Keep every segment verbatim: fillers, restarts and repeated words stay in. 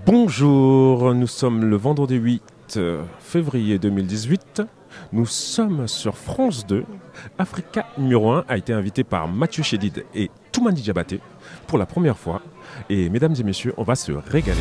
Bonjour, nous sommes le vendredi huit février deux mille dix-huit. Nous sommes sur France deux. Africa numéro un a été invité par Mathieu Chédid et Toumani Diabaté pour la première fois. Et mesdames et messieurs, on va se régaler.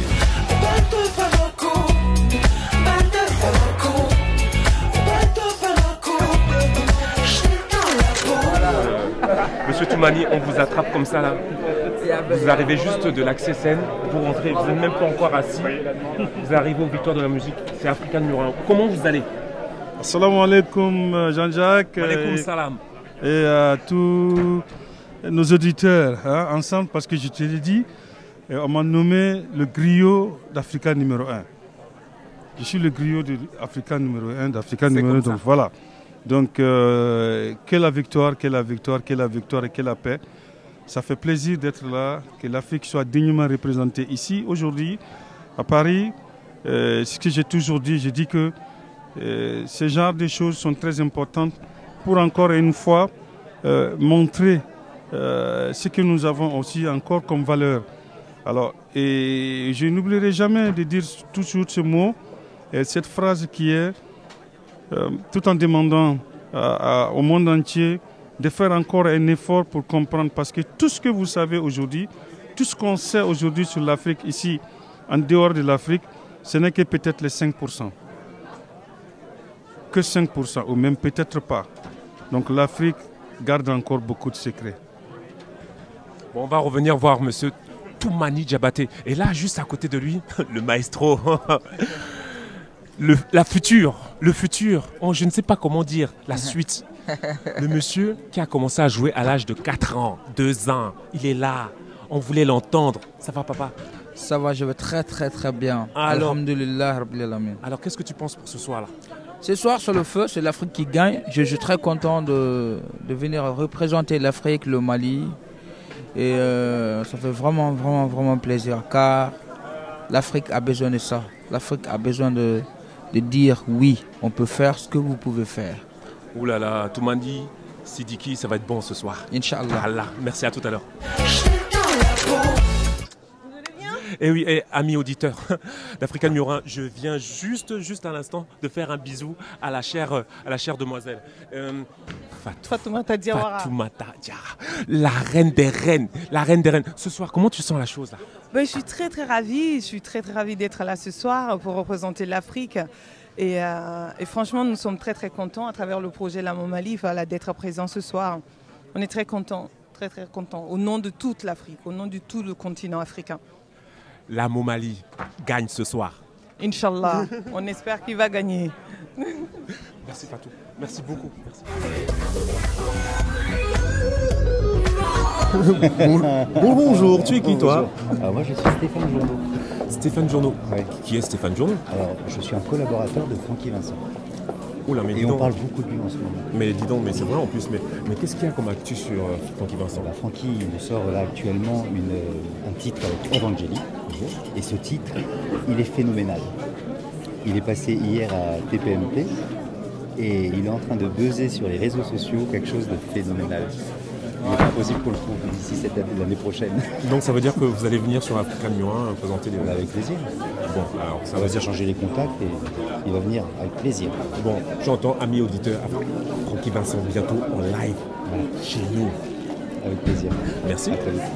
Monsieur Toumani, on vous attrape comme ça là. Vous arrivez juste de l'accès scène, vous rentrez, vous n'êtes même pas encore assis. Vous arrivez aux Victoires de la musique, c'est Africa numéro un. Comment vous allez? Assalamu alaikum Jean-Jacques. Alaikum salam. Et à tous nos auditeurs, hein, ensemble, parce que je te l'ai dit, on m'a nommé le griot d'Africa numéro un. Je suis le griot d'Africa numéro un, d'Africa numéro un, donc voilà. Donc, euh, quelle la victoire, quelle la victoire, quelle la victoire et quelle la paix. Ça fait plaisir d'être là, que l'Afrique soit dignement représentée ici, aujourd'hui, à Paris. Euh, ce que j'ai toujours dit, j'ai dit que euh, ce genre de choses sont très importantes pour encore une fois euh, montrer euh, ce que nous avons aussi encore comme valeur. Alors, et je n'oublierai jamais de dire toujours ce mot, et cette phrase qui est, euh, tout en demandant à, à, au monde entier de faire encore un effort pour comprendre, parce que tout ce que vous savez aujourd'hui, tout ce qu'on sait aujourd'hui sur l'Afrique ici, en dehors de l'Afrique, ce n'est que peut-être les cinq pour cent. Que cinq pour cent, ou même peut-être pas. Donc l'Afrique garde encore beaucoup de secrets. Bon, on va revenir voir monsieur Toumani Diabaté. Et là, juste à côté de lui, le maestro. le, la future, le futur, oh, je ne sais pas comment dire, la suite. Le monsieur qui a commencé à jouer à l'âge de quatre ans, deux ans, il est là. On voulait l'entendre. Ça va, papa? Ça va, je vais très très très bien. Alors, Alhamdulillah Rabbil Alamin. Alors, qu'est-ce que tu penses pour ce soir-là? Ce soir, sur le feu, c'est l'Afrique qui gagne. Je suis très content de, de venir représenter l'Afrique, le Mali. Et euh, ça fait vraiment, vraiment, vraiment plaisir. Car l'Afrique a besoin de ça. L'Afrique a besoin de, de dire oui, on peut faire ce que vous pouvez faire. Ouh là là, Toumani, Sidiki, ça va être bon ce soir. Inch'Allah. Allah, merci, à tout à l'heure. Et oui, et amis auditeurs d'Africa numéro un, je viens juste, juste à l'instant de faire un bisou à la chère, à la chère demoiselle. Euh, Fatou, Fatoumata Diawara. Fatoumata Diawara, la reine des reines, la reine des reines. Ce soir, comment tu sens la chose là? Ben, je suis très très ravie, je suis très très ravie d'être là ce soir pour représenter l'Afrique. Et, euh, et franchement, nous sommes très très contents à travers le projet La Momali voilà, d'être présents ce soir. On est très contents, très très contents, au nom de toute l'Afrique, au nom de tout le continent africain. La Momali gagne ce soir. Inch'Allah, on espère qu'il va gagner. Merci Fatou, merci beaucoup. Merci. Bonjour, tu es qui toi? Alors moi je suis Stéphane Journeau. Stéphane Journeau. Ouais. Qui est Stéphane Journeau? Alors je suis un collaborateur de Francky Vincent. Oula, mais Et on donc, parle beaucoup de lui en ce moment. Mais dis donc, mais c'est vrai en plus, mais, mais qu'est-ce qu'il y a comme actu sur euh, Francky Vincent? bah, Francky nous sort là actuellement une, un titre avec Evangélie. Et ce titre, il est phénoménal. Il est passé hier à T P M P et il est en train de buzzer sur les réseaux sociaux quelque chose de phénoménal. Il n'est pas possible qu'on le trouve d'ici cette année, l'année prochaine. Donc ça veut dire que vous allez venir sur Africa numéro un présenter les... Avec plaisir. Bon, alors ça on va va s'échanger les contacts et il va venir avec plaisir. Bon, j'entends, amis auditeurs, Francky Vincent bientôt en live voilà, chez nous. Avec plaisir. Merci. À très vite.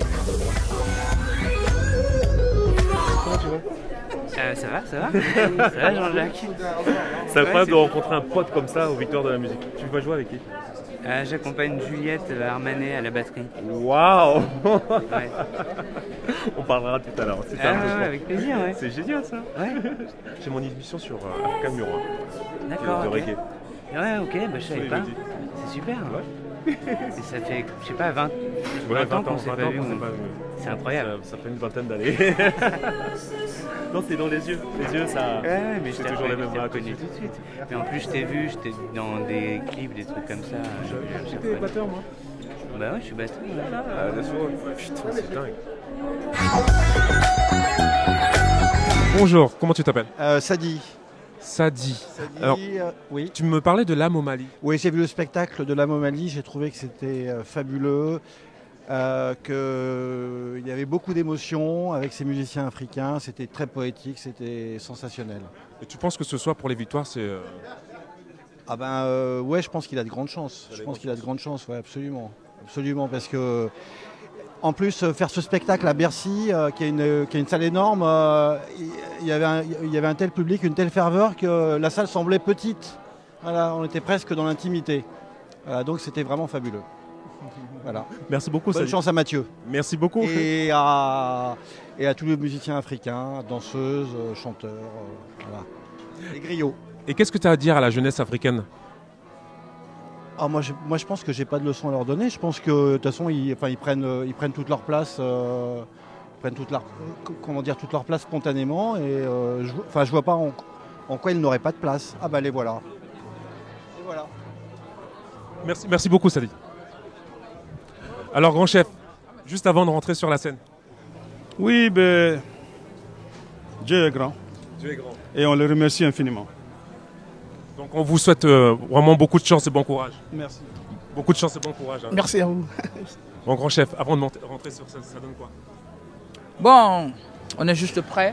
Comment tu vas? Euh, ça va, ça va. Ça va, Jean-Jacques. C'est incroyable ouais, de rencontrer un pote comme ça aux Victoires de la musique. Tu vas jouer avec qui? euh, J'accompagne Juliette Armanet à la batterie. Waouh ouais. On parlera tout à l'heure. C'est ah, ouais, avec plaisir, ouais. C'est génial ça. Ouais. J'ai mon émission sur euh, Africa numéro un. D'accord. De okay. reggae. Ouais, ok, bah, je savais pas. C'est super. Ouais. Et ça fait, je sais pas, vingt, ouais, vingt ans qu'on s'est pas vu. C'est incroyable. Ça, ça fait une vingtaine d'années. Non, c'est dans les yeux. Les yeux, ça. Ouais, mais je t'ai toujours les mêmes reconnu tout de suite. Mais en plus, je t'ai vu, j'étais dans des clips, des trucs comme ça. J'étais batteur, moi. Bah ouais, je suis batteur. Ouais. Ah, bien sûr. Putain, c'est dingue. Bonjour, comment tu t'appelles? euh, Sadi. Sadi. Sadi Alors, euh, oui. Tu me parlais de La Momali. Oui, j'ai vu le spectacle de La Momali, j'ai trouvé que c'était euh, fabuleux. euh, qu'il y avait beaucoup d'émotions avec ces musiciens africains. C'était très poétique, c'était sensationnel. Et tu penses que ce soir pour les victoires, c'est... Euh... Ah ben euh, ouais, je pense qu'il a de grandes chances. Je pense qu'il a de grandes chances, ouais, absolument. Absolument, parce que en plus faire ce spectacle à Bercy, euh, qui, est une, qui est une salle énorme, euh, il, y avait un, il y avait un tel public, une telle ferveur que la salle semblait petite. Voilà, on était presque dans l'intimité. Voilà, donc c'était vraiment fabuleux. Voilà. Merci beaucoup. Bonne chance à Mathieu. Merci beaucoup. Et à, et à tous les musiciens africains, danseuses, chanteurs, euh, voilà. Les griots. Et qu'est-ce que tu as à dire à la jeunesse africaine? Ah, moi, je, moi je pense que j'ai pas de leçon à leur donner. Je pense que de toute façon ils, enfin, ils, prennent, ils prennent toute leur place, euh, ils prennent toute leur, comment dire, toute leur place spontanément. Et euh, je, enfin, je vois pas en, en quoi ils n'auraient pas de place. Ah bah les voilà. Et voilà. Merci, merci beaucoup Sadi. Alors grand chef, juste avant de rentrer sur la scène. Oui, ben, Dieu est grand. Dieu est grand. Et on le remercie infiniment. Donc on vous souhaite euh, vraiment beaucoup de chance et bon courage. Merci. Beaucoup de chance et bon courage. Hein. Merci à vous. Bon grand chef, avant de monter, rentrer sur scène, ça donne quoi? Bon, on est juste prêt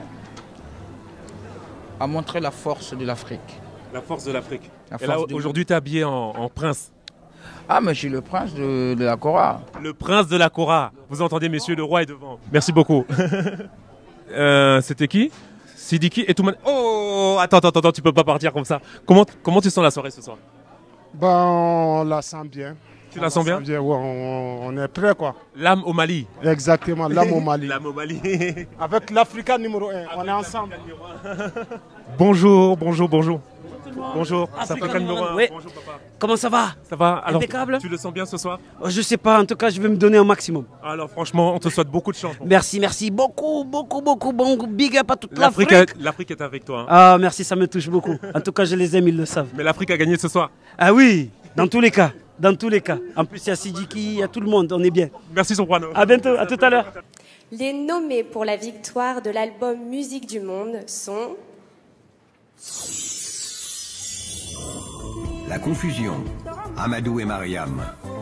à montrer la force de l'Afrique. La force de l'Afrique. La Et là, force du- aujourd'hui, tu es habillé en, en prince. Ah, mais je suis le prince de, de la Cora. Le prince de la Cora. Vous entendez, messieurs, le roi est devant. Merci beaucoup. euh, C'était qui? Sidiki et Toumani. Oh, attends, attends, attends, tu peux pas partir comme ça. Comment, comment tu sens la soirée ce soir? Ben, on la sent bien. Tu On la sens bien? ouais, on, on est prêt, quoi. L'âme au Mali. Exactement, l'âme au Mali. L'âme au Mali. Avec l'Africa numéro un, on est ensemble. Bonjour, bonjour, bonjour. Bonjour, ça Africa fait numéro un. Oui. Bonjour papa. Comment ça va? Ça va? Alors, Impeccable. tu le sens bien ce soir? Oh, je sais pas, en tout cas, je vais me donner un maximum. Alors franchement, on te souhaite beaucoup de chance. Merci, merci beaucoup, beaucoup, beaucoup. Bon, big up à toute l'Afrique. L'Afrique l'Afrique est avec toi. Hein. Ah, merci, ça me touche beaucoup. En tout cas, je les aime, ils le savent. Mais l'Afrique a gagné ce soir. Ah oui, dans tous les cas. Dans tous les cas. En plus, il y a Sidiki, il y a tout le monde, on est bien. Merci Soprano. À bientôt, à tout à l'heure. Les nommés pour la victoire de l'album Musique du Monde sont... La confusion, Amadou et Mariam.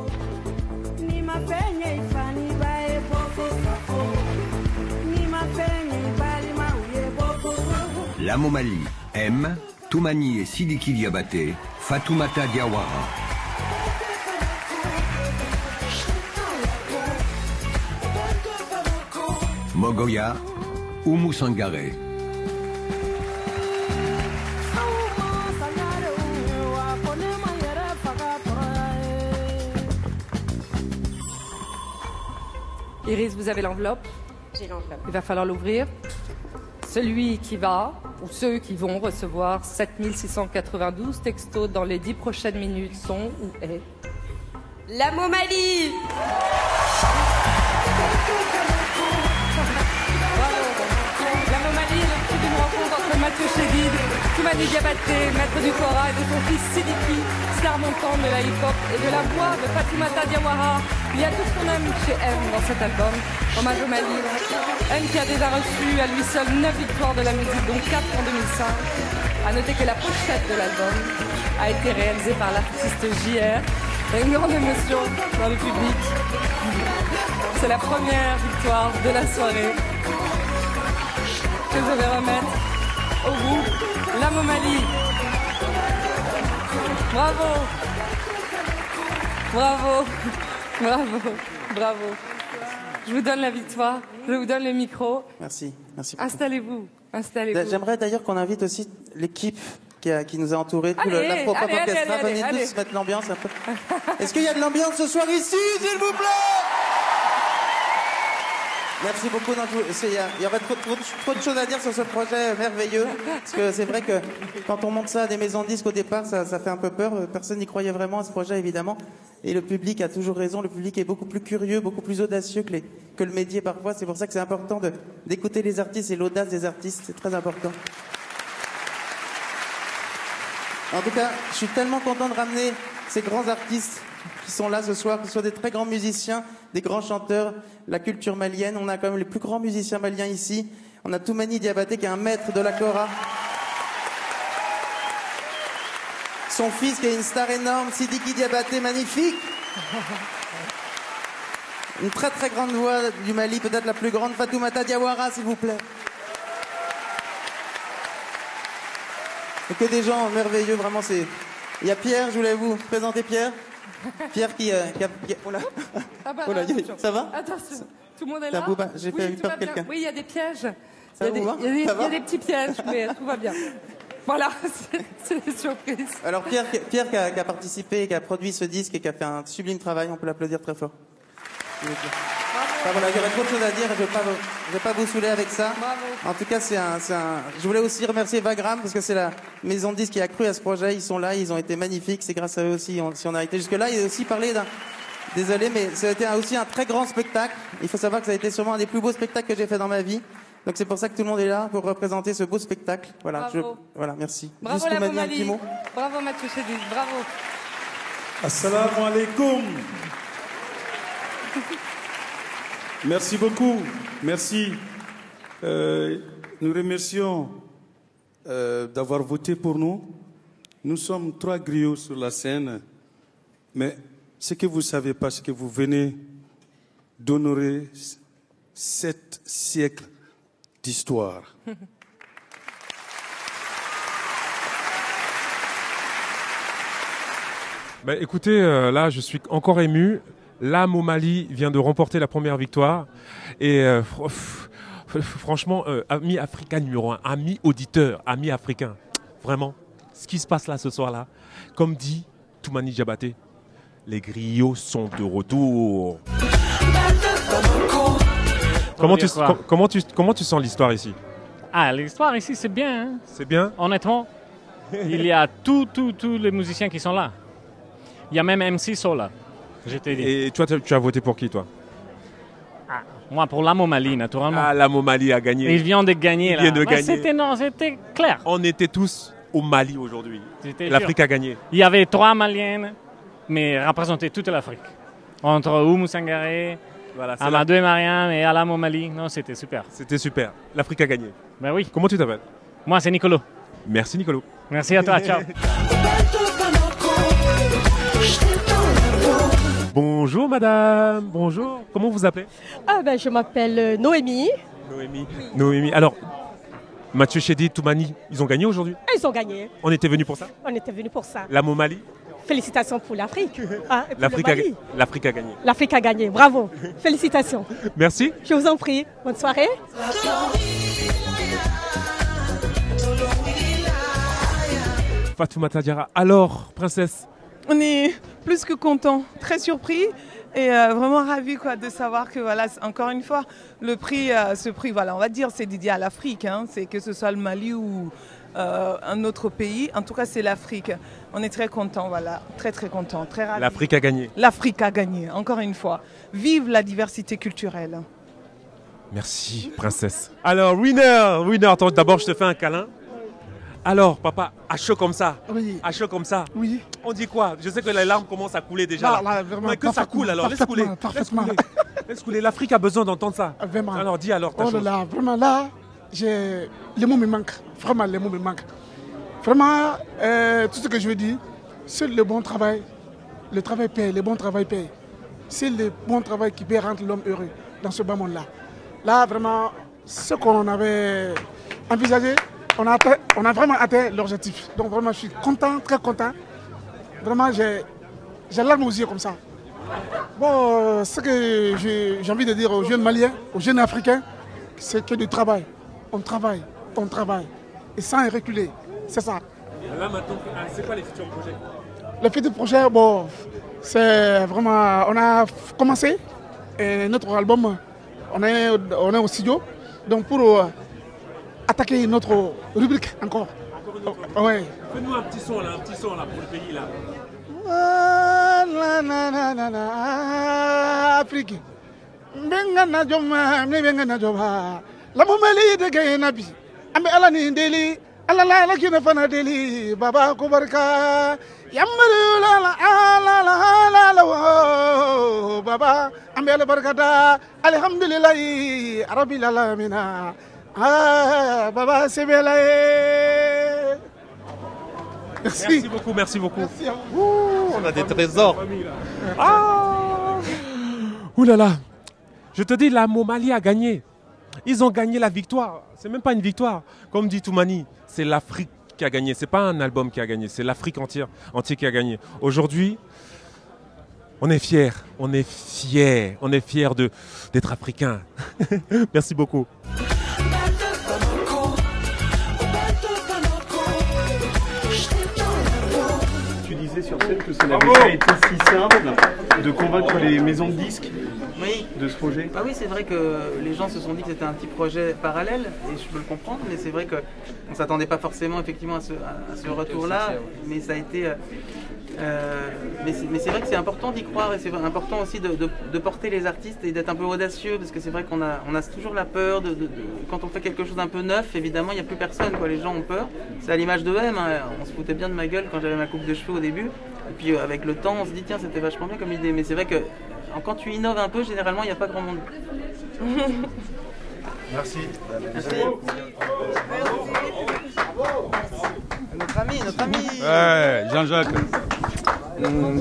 L'âme au Mali, M, Toumani et Sidiki Diabaté, Fatoumata Diawara. Mogoya, Oumou Sangaré. Iris, vous avez l'enveloppe. J'ai l'enveloppe. Il va falloir l'ouvrir. Celui qui va, ou ceux qui vont recevoir sept mille six cent quatre-vingt-douze textos dans les dix prochaines minutes sont ou est... L'âme au Mali. L'âme au Mali est le fruit d'une rencontre entre Mathieu Chédid, Toumani Diabaté, maître du Kora, et de son fils Sidiki, star montant de la hip-hop et de la voix de Fatoumata Diawara. Il y a tout ce qu'on aime chez M dans cet album, hommage au Mali. M qui a déjà reçu à lui seul neuf victoires de la musique, dont quatre en deux mille cinq. A noter que la pochette de l'album a été réalisée par l'artiste J R. Il y a une grande émotion dans le public. C'est la première victoire de la soirée que je vais remettre au groupe L'âme au Mali. Bravo. Bravo. Bravo. Bravo. Je vous donne la victoire. Je vous donne le micro. Merci. Merci beaucoup. Installez-vous. Installez-vous. J'aimerais d'ailleurs qu'on invite aussi l'équipe qui, a- qui nous a entourés, tout Allez, le- l'Afro Pop allez, Orchestra. allez, allez, Venez allez. tous mettre l'ambiance un peu. Est-ce qu'il y a de l'ambiance ce soir ici, s'il vous plaît? Merci beaucoup. Non, je vous- c'est- Il y, a- il y aurait trop, trop, trop de choses à dire sur ce projet merveilleux. Parce que c'est vrai que quand on monte ça à des maisons de disques au départ, ça, ça fait un peu peur. Personne n'y croyait vraiment à ce projet, évidemment. Et le public a toujours raison. Le public est beaucoup plus curieux, beaucoup plus audacieux que, les, que le métier parfois. C'est pour ça que c'est important de- d'écouter les artistes et l'audace des artistes. C'est très important. En tout cas, je suis tellement content de ramener ces grands artistes qui sont là ce soir, que ce soit des très grands musiciens, des grands chanteurs, la culture malienne. On a quand même les plus grands musiciens maliens ici. On a Toumani Diabaté qui est un maître de la kora. Son fils qui est une star énorme, Sidiki Diabaté, magnifique. Une très très grande voix du Mali, peut-être la plus grande, Fatoumata Diawara, s'il vous plaît. Et que des gens merveilleux, vraiment, c'est... Il y a Pierre, je voulais vous présenter Pierre. Pierre qui... Euh, qui, a, qui a... Oh là. Ah bah, Oh là, attention. Ça va? Attention, tout le monde est Ça là. vous va? J'ai Oui, fait tout peur va bien. quelqu'un. Oui, il y a des pièges. Ça Il y a des, vous va? il y a des- Ça il y a va des petits pièges, mais tout va bien. Voilà, c'est- c'est des surprises. Alors Pierre, qui- Pierre qui, a, qui a participé, qui a produit ce disque et qui a fait un sublime travail, on peut l'applaudir très fort. S'il vous plaît. Enfin, voilà, j'aurais trop de choses à dire, je ne vais, pas vous- je vais pas vous saouler avec ça. En tout cas, c'est un, c'est un... je voulais aussi remercier Vagram parce que c'est la maison de disques qui a cru à ce projet. Ils sont là, ils ont été magnifiques. C'est grâce à eux aussi on- si on a été jusque-là. Il a aussi parlé d'un... Désolé, mais ça a été un- aussi un très grand spectacle. Il faut savoir que ça a été sûrement un des plus beaux spectacles que j'ai fait dans ma vie. Donc c'est pour ça que tout le monde est là, pour représenter ce beau spectacle. Voilà, je... Bravo. voilà merci. Bravo Juste la Toumani, un Momali. petit mot. Bravo Mathieu Chédid, bravo. Assalamu alaikum. Merci beaucoup. Merci. Euh, nous remercions euh, d'avoir voté pour nous. Nous sommes trois griots sur la scène. Mais ce que vous ne savez pas, c'est que vous venez d'honorer sept siècles d'histoire. Bah, écoutez, euh, là, je suis encore ému. La Momali vient de remporter la première victoire. Et euh, fr- fr- franchement, euh, ami africain numéro un, ami auditeur, ami africain, vraiment, ce qui se passe là ce soir-là, comme dit Toumani Diabaté, les griots sont de retour. Comment tu, dire quoi com- comment, tu, comment tu sens l'histoire ici? Ah, l'histoire ici, c'est bien. Hein. C'est bien? Honnêtement, il y a tous tous tous les musiciens qui sont là. Il y a même M C Sola, je t'ai dit. Et toi, tu tu as voté pour qui, toi? Ah, moi, pour la Momali, naturellement. Ah, la Momali a gagné. Il vient de gagner, Il là. vient de Ouais, gagner. C'était, non, c'était clair. On était tous au Mali aujourd'hui. C'était L'Afrique sûr. a gagné. Il y avait trois Maliennes, mais représentaient toute l'Afrique. Entre Oumou Sangaré, Voilà, c'est Amadou et Mariam et Ala Momali. Non, c'était super. C'était super. L'Afrique a gagné. Ben oui. Comment tu t'appelles? Moi, c'est Nicolo. Merci, Nicolo. Merci à toi, ciao. Bonjour, madame. Bonjour. Comment vous appelez? Ah ben, je m'appelle euh, Noémie. Noémie. Noémie. Alors, Mathieu Chédid, Toumani, ils ont gagné aujourd'hui? Ils ont gagné. On était venus pour ça? On était venus pour ça. La Momali? Félicitations pour l'Afrique. Ah, et pour L'Afrique le a, Mali. l'Afrique a gagné. L'Afrique a gagné. Bravo. Félicitations. Merci. Je vous en prie. Bonne soirée. Fatoumata Diarra. Alors, princesse? On est plus que contents, très surpris et euh, vraiment ravis quoi, de savoir que voilà, c- encore une fois, le prix, euh, ce prix, voilà, on va dire c'est dédié à l'Afrique, hein, c'est que ce soit le Mali ou euh, un autre pays, en tout cas c'est l'Afrique. On est très contents, voilà, très très contents, très ravis. L'Afrique a gagné. L'Afrique a gagné, encore une fois. Vive la diversité culturelle. Merci, princesse. Alors, winner, winner, attends, d'abord je te fais un câlin. Alors, papa, à chaud comme ça, Oui. à chaud comme ça, Oui. on dit quoi? Je sais que les larmes commencent à couler déjà. Là, là. là, vraiment, Mais que ça coule alors, laisse couler. parfaitement, Laisse parfaitement. couler. Laisse couler. L'Afrique a besoin d'entendre ça. Vraiment. Alors, dis alors ta Oh là chose. là, vraiment là, j'ai... les mots me manquent. Vraiment, les mots me manquent. Vraiment, euh, tout ce que je veux dire, c'est le bon travail. Le travail paye, le bon travail paye. C'est le bon travail qui peut rendre l'homme heureux dans ce bas monde-là. Là, vraiment, ce qu'on avait envisagé, on a, atteint- on a vraiment atteint l'objectif. Donc vraiment, je suis content, très content. Vraiment, j'ai j'ai larmes aux yeux comme ça. Bon, euh, ce que j'ai j'ai envie de dire aux jeunes Maliens, aux jeunes Africains, c'est que du travail. On travaille, on travaille. Et sans reculer. C'est ça. Là maintenant, c'est quoi les futurs projets? Le petit projet, bon, c'est vraiment. On a f- commencé et notre album, on est, on est au studio. Donc pour euh, attaquer notre rubrique encore. Oh, ouais. Fais-nous un petit son là, un petit son là pour le pays là. Ah, na, na, na, na, na, Afrique. Benga na joma, me benga na joma. La Momali de gay nabi. Ambe ala ni deli, ala la la kina fana deli. Baba ko barka. Yamaru la la la la la la wo. Baba ambe ala barkata. Alhamdulillah, Rabbil alamina. Ah, baba sebelaye. Merci. Merci beaucoup, merci beaucoup. Merci à vous. Ouh, on a des trésors. Ah Ouh là là, je te dis, la Momali a gagné. Ils ont gagné la victoire. C'est même pas une victoire. Comme dit Toumani, c'est l'Afrique qui a gagné. C'est pas un album qui a gagné, c'est l'Afrique entière, entière qui a gagné. Aujourd'hui, on est fiers, on est fiers, on est fiers de, d'être africains. Merci beaucoup. Tu disais sur scène que ça n'avait pas été si simple de convaincre les maisons de disques oui. de ce projet. Bah oui, c'est vrai que les gens se sont dit que c'était un petit projet parallèle, et je peux le comprendre, mais c'est vrai qu'on ne s'attendait pas forcément effectivement à ce, à ce retour-là, mais ça a été... Euh, mais c'est, mais c'est vrai que c'est important d'y croire, et c'est important aussi de, de, de porter les artistes et d'être un peu audacieux, parce que c'est vrai qu'on a, on a toujours la peur, de, de, de, quand on fait quelque chose d'un peu neuf, évidemment il n'y a plus personne, quoi. Les gens ont peur, c'est à l'image de M, hein. On se foutait bien de ma gueule quand j'avais ma coupe de cheveux au début, et puis euh, avec le temps on se dit tiens c'était vachement bien comme idée, mais c'est vrai que quand tu innoves un peu, généralement il n'y a pas grand monde. Merci. Merci. Notre ami, notre ami. Ouais, Jean-Jacques. Mmh.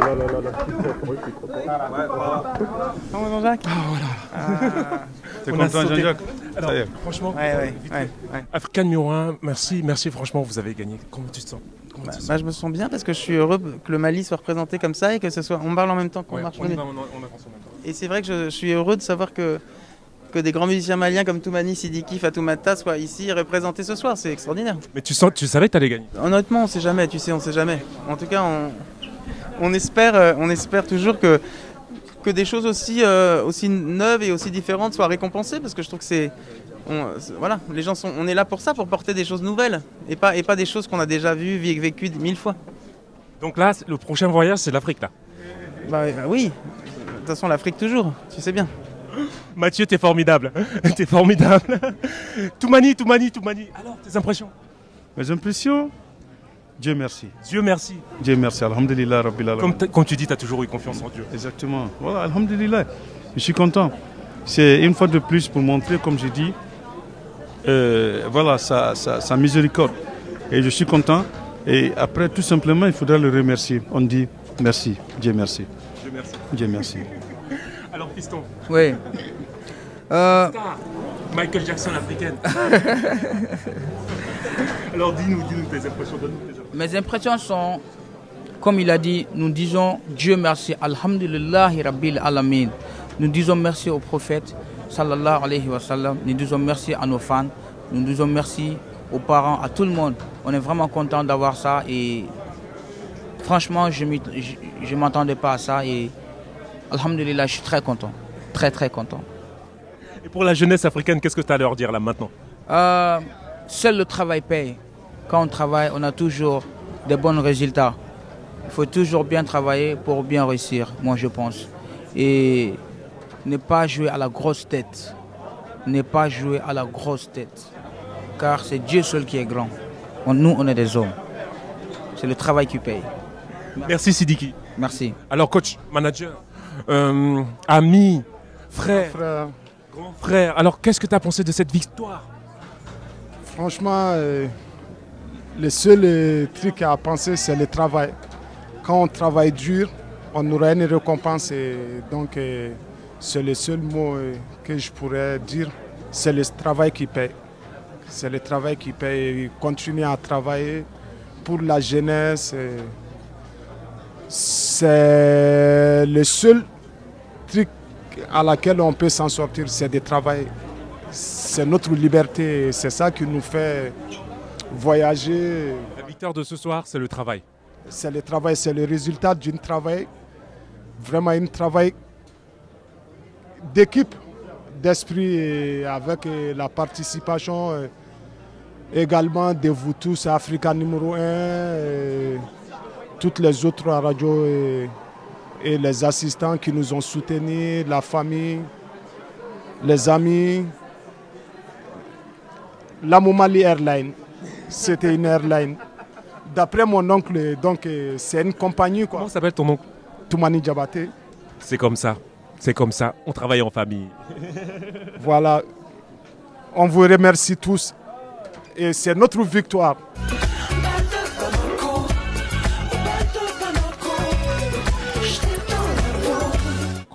Comment Jean-Jacques? Ah voilà. Ah. T'es content Jean-Jacques? Alors, franchement, ouais, ouais, ouais, ouais. Africain numéro un, merci, merci franchement, vous avez gagné. Comment tu te sens? Bah, bah, je me sens bien parce que je suis heureux que le Mali soit représenté comme ça et que ce soit. On parle en même temps qu'on ouais, marche. On, on, on, on avance en même temps. Et c'est vrai que je, je suis heureux de savoir que, que des grands musiciens maliens comme Toumani, Sidiki, Fatoumata soient ici représentés ce soir. C'est extraordinaire. Mais tu, sens, tu savais que tu allais gagner? Honnêtement, on sait jamais, tu sais, on sait jamais. En tout cas, on, on, espère, on espère toujours que, que des choses aussi, euh, aussi neuves et aussi différentes soient récompensées parce que je trouve que c'est. On, voilà, les gens sont, on est là pour ça, pour porter des choses nouvelles et pas, et pas des choses qu'on a déjà vues, vécues mille fois. Donc là, le prochain voyage, c'est l'Afrique là. Bah, bah oui, de toute façon l'Afrique toujours, tu sais bien. Mathieu, t'es formidable, t'es formidable. Toumani, Toumani, Toumani. Alors, tes impressions? Mes impressions? Dieu merci. Dieu merci. Dieu merci, alhamdulillah rabbil alamin. Comme, comme tu dis, tu as toujours eu confiance en Dieu. Exactement, voilà, alhamdulillah. Je suis content. C'est une fois de plus pour montrer, comme j'ai dit, Euh, voilà, sa, sa, sa miséricorde. Et je suis content. Et après, tout simplement, il faudra le remercier. On dit merci, Dieu merci. Dieu merci. Dieu merci. Alors, fiston. Oui. Euh... Michael Jackson africaine. Alors, dis-nous, dis-nous tes impressions. Donne-nous tes impressions. Mes impressions sont, comme il a dit, nous disons Dieu merci, alhamdulillahi rabbil alamin. Nous disons merci au prophète. Sallallahu alayhi wa sallam. Nous disons merci à nos fans, nous disons merci aux parents, à tout le monde. On est vraiment content d'avoir ça et franchement, je ne m'attendais pas à ça et alhamdulillah, je suis très content, très très content. Et pour la jeunesse africaine, qu'est-ce que tu as à leur dire là maintenant? euh, Seul le travail paye. Quand on travaille, on a toujours des bons résultats. Il faut toujours bien travailler pour bien réussir, moi je pense. Et ne pas jouer à la grosse tête. Ne pas jouer à la grosse tête. Car c'est Dieu seul qui est grand. On, nous, on est des hommes. C'est le travail qui paye. Merci Sidiki. Merci. Alors coach, manager, euh, ami, frère, frère, grand frère. Alors qu'est-ce que tu as pensé de cette victoire? Franchement, euh, le seul euh, truc à penser, c'est le travail. Quand on travaille dur, on aura une récompense. Et donc, euh, c'est le seul mot que je pourrais dire, c'est le travail qui paye. C'est le travail qui paye. Continuer à travailler pour la jeunesse. C'est le seul truc à laquelle on peut s'en sortir, c'est de travailler. C'est notre liberté, c'est ça qui nous fait voyager. La victoire de ce soir, c'est le travail. C'est le travail, c'est le résultat d'un travail, vraiment un travail d'équipe, d'esprit, avec la participation également de vous tous, Africa numéro un, toutes les autres radios et, et les assistants qui nous ont soutenus, la famille, les amis. La Momali Airline, c'était une airline. D'après mon oncle, donc c'est une compagnie. Quoi. Comment s'appelle ton oncle? Toumani Diabaté. C'est comme ça, c'est comme ça, on travaille en famille. Voilà, on vous remercie tous et c'est notre victoire.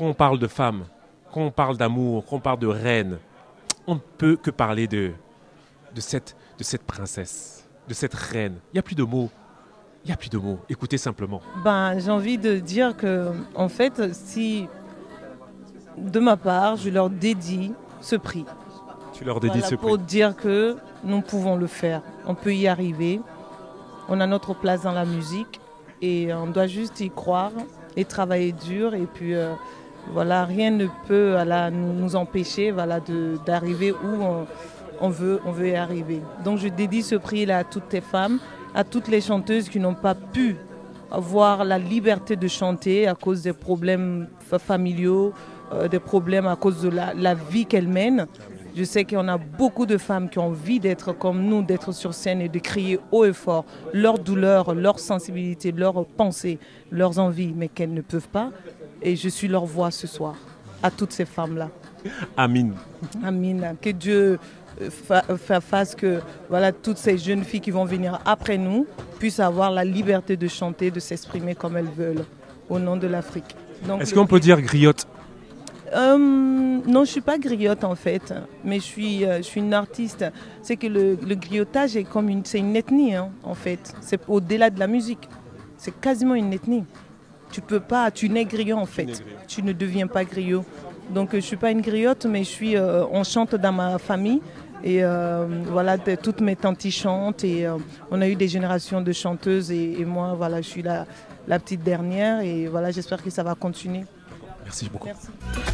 quand on parle de femmes, quand on parle d'amour, quand on parle de reine, on ne peut que parler de, de, cette, de cette princesse, de cette reine. Il n'y a plus de mots. Il n'y a plus de mots. Écoutez simplement. Ben, j'ai envie de dire que, en fait, si, de ma part, je leur dédie ce prix. Tu leur dédies Voilà, ce prix. pour dire que nous pouvons le faire. On peut y arriver. On a notre place dans la musique et on doit juste y croire et travailler dur. Et puis, euh, voilà, rien ne peut voilà, nous empêcher voilà, de, d'arriver où on, on, veut, on veut y arriver. Donc, je dédie ce prix-là à toutes les femmes, à toutes les chanteuses qui n'ont pas pu avoir la liberté de chanter à cause des problèmes familiaux, euh, des problèmes à cause de la, la vie qu'elles mènent. Je sais qu'il y en a beaucoup de femmes qui ont envie d'être comme nous, d'être sur scène et de crier haut et fort leurs douleurs, leurs sensibilités, leurs pensées, leurs envies, mais qu'elles ne peuvent pas. Et je suis leur voix ce soir, à toutes ces femmes-là. Amin. Amin. Que Dieu fa- fa- fasse que voilà, toutes ces jeunes filles qui vont venir après nous puissent avoir la liberté de chanter, de s'exprimer comme elles veulent, au nom de l'Afrique. Donc, Est-ce le qu'on peut dire griotte? Euh, non, je ne suis pas griotte en fait, mais je suis, euh, je suis une artiste. C'est que le, le griotage est comme une, c'est une ethnie hein, en fait. C'est au-delà de la musique. C'est quasiment une ethnie. Tu peux pas, tu nais griot en fait. Tu ne deviens pas griot. Donc euh, je suis pas une griotte, mais je suis, euh, on chante dans ma famille. Et euh, voilà, de, toutes mes tantes y chantent et euh, on a eu des générations de chanteuses et, et moi, voilà, je suis la, la petite dernière et voilà, j'espère que ça va continuer. Merci beaucoup. Merci.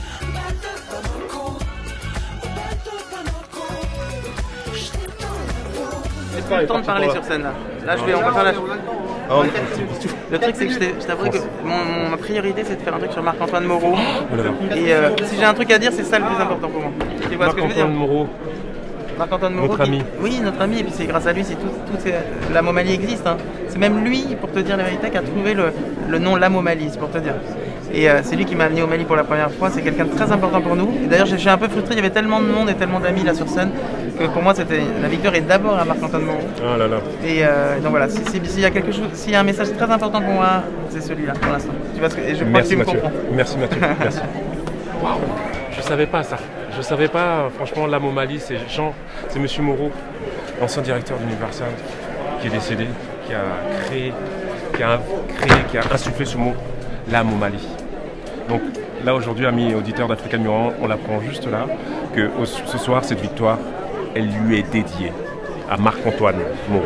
J'ai pas le temps de parler sur scène là. Là, je vais, on va faire la. Oh, Le truc, c'est que je t'ai- je t'avoue que mon, mon- ma priorité, c'est de faire un truc sur Marc-Antoine Moreau. Et euh, si j'ai un truc à dire, c'est ça le plus important pour moi. Tu vois ce que je veux dire? Marc-Antoine Moreau. Marc-Antoine Moreau. Notre qui- ami. Oui, notre ami. Et puis c'est grâce à lui, c'est tout, tout c'est- la Momalie existe. Hein. C'est même lui, pour te dire la vérité, qui a trouvé le, le nom La Momalie, c'est pour te dire. Et euh, c'est lui qui m'a amené au Mali pour la première fois. C'est quelqu'un de très important pour nous. Et d'ailleurs, je suis un peu frustré. Il y avait tellement de monde et tellement d'amis là sur scène que pour moi, c'était la victoire est d'abord à Marc-Antoine Moreau. Oh là là. Et euh, donc voilà, si- si- s'il y a quelque chose, s'il y a un message très important pour moi, c'est celui-là pour l'instant. Tu vois ce que, et je crois Merci que tu me Mathieu. comprends. Merci Mathieu. Merci. Waouh. Je savais pas ça. Je savais pas. Franchement, la Momalie, c'est Jean, c'est Monsieur Moreau, l'ancien directeur d'Universal, qui est décédé, qui a créé, qui a créé, qui a insufflé ce mot, la Momalie. Donc là aujourd'hui, amis auditeurs d'Africa Numéro un, on l'apprend juste là que au- ce soir, cette victoire, elle lui est dédiée à Marc-Antoine Moreau.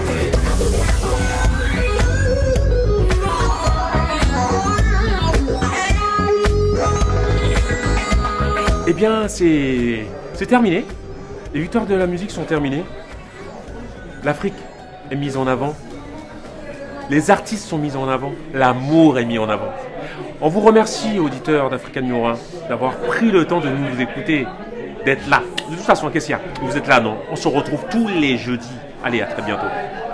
Eh bien, c'est c'est terminé. Les victoires de la musique sont terminées. L'Afrique est mise en avant. Les artistes sont mis en avant. L'amour est mis en avant. On vous remercie, auditeurs d'Africa Numéro un, d'avoir pris le temps de nous écouter, d'être là. De toute façon, qu'est-ce qu'il y a? Vous êtes là, non? On se retrouve tous les jeudis. Allez, à très bientôt.